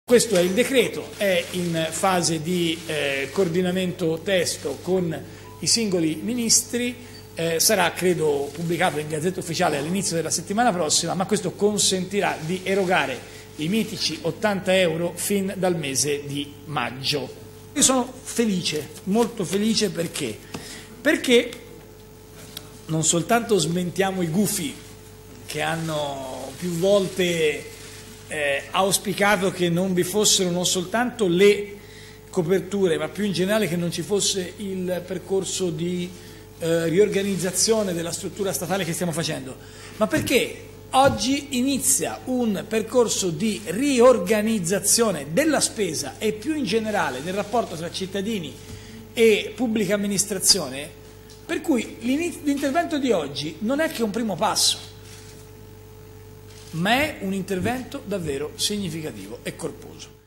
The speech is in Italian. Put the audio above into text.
Questo è il decreto, è in fase di coordinamento testo con i singoli ministri, sarà credo pubblicato in Gazzetta Ufficiale all'inizio della settimana prossima, ma questo consentirà di erogare i mitici 80 euro fin dal mese di maggio. Io sono felice, molto felice perché non soltanto smentiamo i gufi che hanno più volte auspicato che non vi fossero non soltanto le coperture, ma più in generale che non ci fosse il percorso di riorganizzazione della struttura statale che stiamo facendo, ma perché oggi inizia un percorso di riorganizzazione della spesa e più in generale del rapporto tra cittadini e pubblica amministrazione, per cui l'intervento di oggi non è che un primo passo, ma è un intervento davvero significativo e corposo.